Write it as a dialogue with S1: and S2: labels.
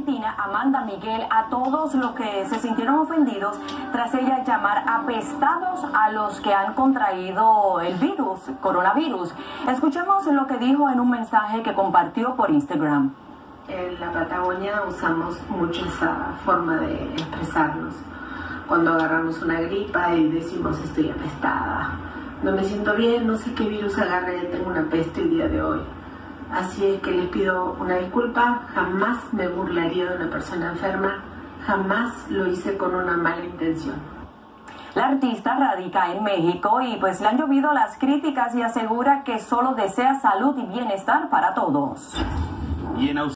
S1: Argentina, Amanda Miguel, a todos los que se sintieron ofendidos tras ella llamar apestados a los que han contraído el virus, coronavirus. Escuchemos lo que dijo en un mensaje que compartió por Instagram.
S2: En la Patagonia usamos mucho esa forma de expresarnos. Cuando agarramos una gripa y decimos estoy apestada, no me siento bien, no sé qué virus agarré, tengo una peste el día de hoy. Así es que les pido una disculpa, jamás me burlaría de una persona enferma, jamás lo hice con una mala intención.
S1: La artista radica en México y pues le han llovido las críticas y asegura que solo desea salud y bienestar para todos.